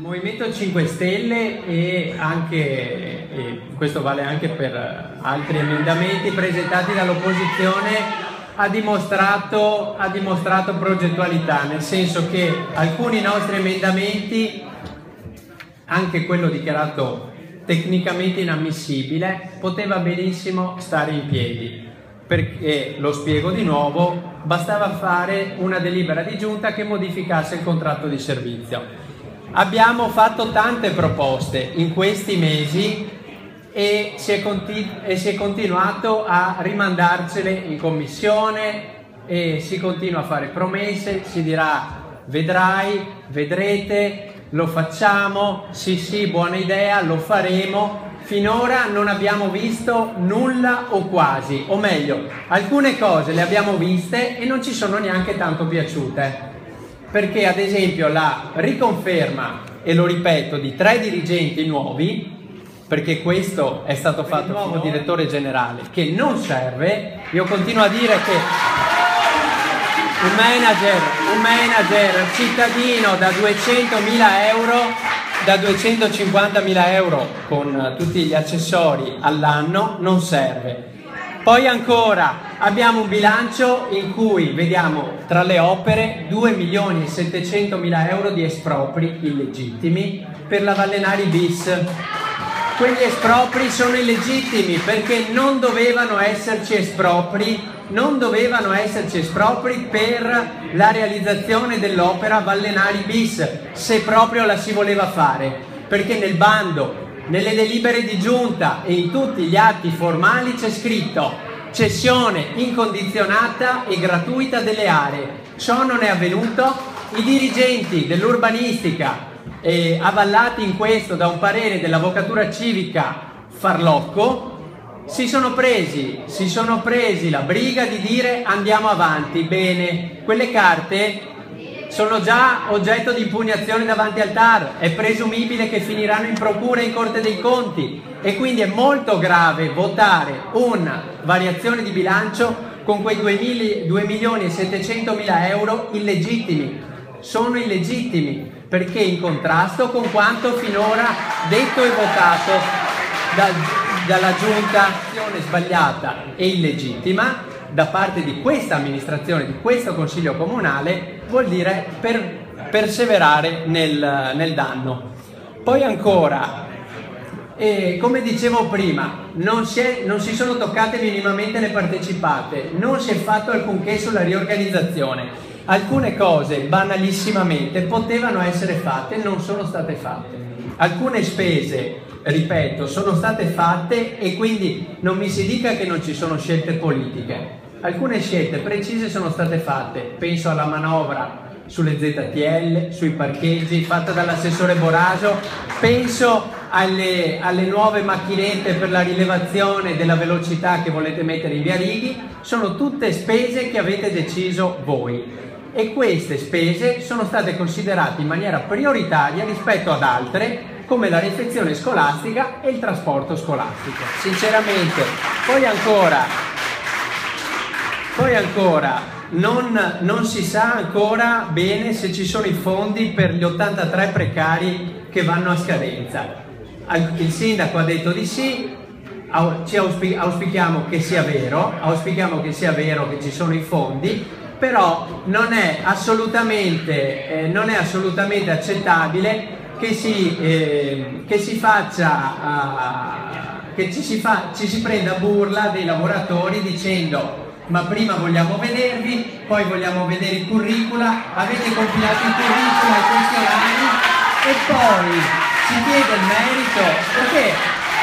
Movimento 5 Stelle e questo vale anche per altri emendamenti presentati dall'opposizione, ha dimostrato progettualità, nel senso che alcuni nostri emendamenti, anche quello dichiarato tecnicamente inammissibile, poteva benissimo stare in piedi, perché, lo spiego di nuovo, bastava fare una delibera di giunta che modificasse il contratto di servizio. Abbiamo fatto tante proposte in questi mesi e si è continuato a rimandarcele in commissione e si continua a fare promesse, si dirà vedrai, vedrete, lo facciamo, sì, buona idea, lo faremo. Finora non abbiamo visto nulla o quasi, o meglio, alcune cose le abbiamo viste e non ci sono neanche tanto piaciute. Perché ad esempio la riconferma, e lo ripeto, di 3 dirigenti nuovi, perché questo è stato fatto il nuovo direttore generale, che non serve. Io continuo a dire che un manager cittadino da 200.000 euro, da 250.000 euro con tutti gli accessori all'anno non serve. Poi ancora abbiamo un bilancio in cui vediamo tra le opere 2.700.000 euro di espropri illegittimi per la Vallenari bis. Quegli espropri sono illegittimi perché non dovevano esserci espropri per la realizzazione dell'opera Vallenari bis, se proprio la si voleva fare, perché nel bando, nelle delibere di giunta e in tutti gli atti formali c'è scritto cessione incondizionata e gratuita delle aree. Ciò non è avvenuto. I dirigenti dell'urbanistica, avallati in questo da un parere dell'avvocatura civica farlocco, si sono presi la briga di dire andiamo avanti. Bene, quelle carte sono già oggetto di impugnazione davanti al TAR, è presumibile che finiranno in procura e in Corte dei Conti, e quindi è molto grave votare una variazione di bilancio con quei 2.700.000 euro illegittimi. Sono illegittimi perché in contrasto con quanto finora detto e votato dalla giunta. Sbagliata e illegittima da parte di questa amministrazione, di questo consiglio comunale, vuol dire perseverare nel danno. Poi ancora, come dicevo prima, non si sono toccate minimamente le partecipate, non si è fatto alcunché sulla riorganizzazione. Alcune cose banalissimamente potevano essere fatte e non sono state fatte. Alcune spese, ripeto, sono state fatte e quindi non mi si dica che non ci sono scelte politiche. Alcune scelte precise sono state fatte, penso alla manovra sulle ZTL, sui parcheggi fatta dall'assessore Boraso, penso alle nuove macchinette per la rilevazione della velocità che volete mettere in via Righi. Sono tutte spese che avete deciso voi e queste spese sono state considerate in maniera prioritaria rispetto ad altre, come la refezione scolastica e il trasporto scolastico. Sinceramente, poi ancora non si sa ancora bene se ci sono i fondi per gli 83 precari che vanno a scadenza. Il sindaco ha detto di sì, auspichiamo che sia vero, che ci sono i fondi, però non è assolutamente accettabile che ci si prenda burla dei lavoratori dicendo ma prima vogliamo vedervi, poi vogliamo vedere il curricula, avete compilato il curricula, i questionari e poi si chiede il merito, perché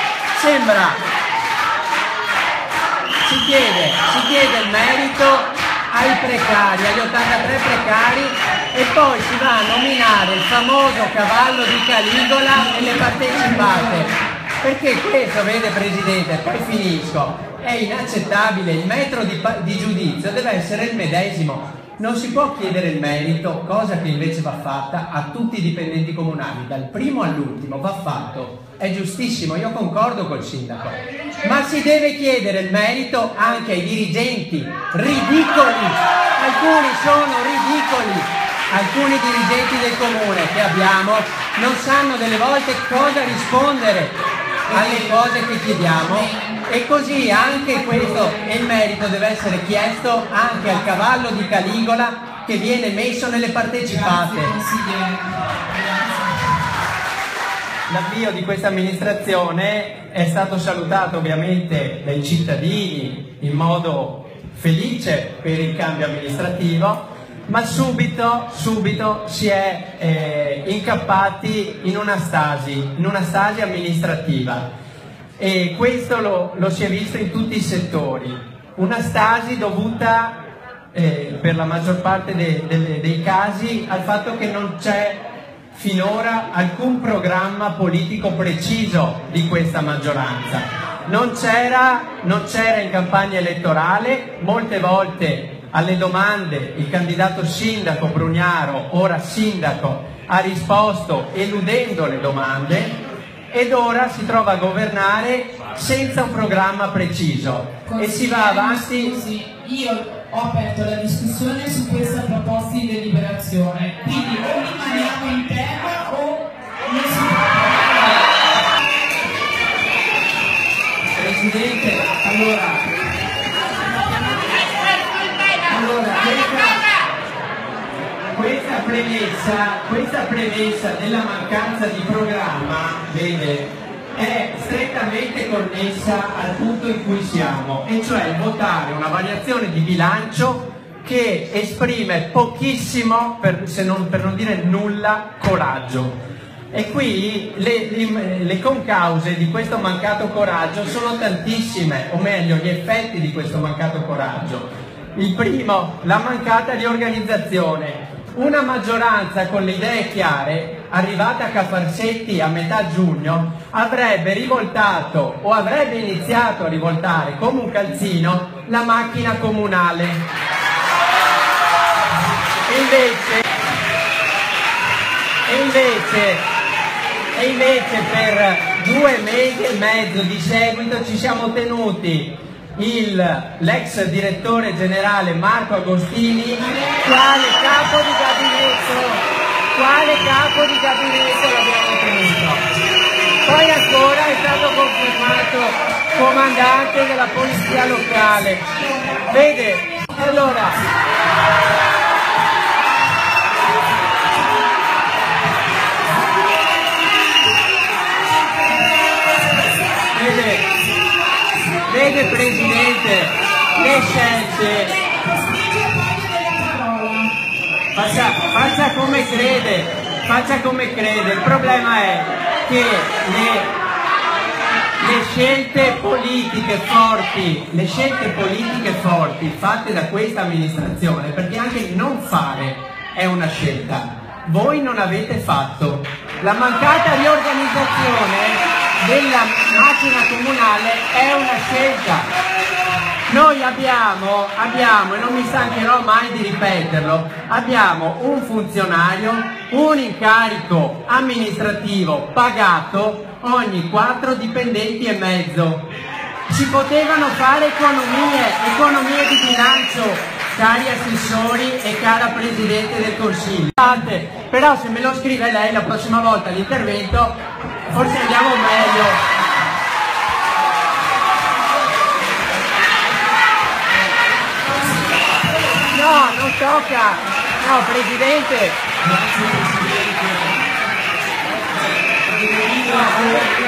si chiede il merito ai precari, agli 83 precari, e poi si va a nominare il famoso cavallo di Caligola e le partecipate. Perché questo, vede Presidente, poi finisco, è inaccettabile. Il metro di giudizio deve essere il medesimo. Non si può chiedere il merito, cosa che invece va fatta a tutti i dipendenti comunali, dal primo all'ultimo, va fatto. È giustissimo, io concordo col sindaco, ma si deve chiedere il merito anche ai dirigenti ridicoli. Alcuni sono ridicoli. alcuni dirigenti del comune che abbiamo non sanno delle volte cosa rispondere alle cose che chiediamo, e così anche questo, e il merito deve essere chiesto anche al cavallo di Caligola che viene messo nelle partecipate. L'avvio di questa amministrazione è stato salutato ovviamente dai cittadini in modo felice per il cambio amministrativo, ma subito si è incappati in una stasi amministrativa, e questo lo si è visto in tutti i settori. Una stasi dovuta per la maggior parte dei casi al fatto che non c'è finora alcun programma politico preciso di questa maggioranza. Non c'era in campagna elettorale, molte volte alle domande il candidato sindaco Brugnaro, ora sindaco, ha risposto eludendo le domande, ed ora si trova a governare senza un programma preciso e si va avanti. Scusi, io ho aperto la discussione su questa proposta di deliberazione, quindi o rimaniamo in tema o non si può. Presidente, allora questa premessa della mancanza di programma, vede, è strettamente connessa al punto in cui siamo, e cioè votare una variazione di bilancio che esprime pochissimo, per non dire nulla, coraggio. E qui le concause di questo mancato coraggio sono tantissime, o meglio gli effetti di questo mancato coraggio. Il primo, la mancata riorganizzazione. Una maggioranza con le idee chiare, arrivata a Cafarsetti a metà giugno, avrebbe rivoltato o avrebbe iniziato a rivoltare come un calzino la macchina comunale. E invece per 2 mesi e mezzo di seguito ci siamo tenuti l'ex direttore generale Marco Agostini quale capo di gabinetto l'abbiamo tenuto. Poi ancora è stato confermato comandante della polizia locale. Vede, allora vede Presidente, le scelte, faccia come crede, il problema è che le scelte politiche forti fatte da questa amministrazione, perché anche non fare è una scelta, voi non avete fatto. La mancata riorganizzazione della macchina comunale è una scelta. Noi abbiamo, e non mi stancherò mai di ripeterlo, abbiamo un funzionario, un incarico amministrativo pagato ogni 4 dipendenti e mezzo. Si potevano fare economie di bilancio, cari assessori e cara Presidente del Consiglio. Però se me lo scrive lei la prossima volta l'intervento, forse andiamo meglio. No, non tocca. No, Presidente. Grazie Presidente.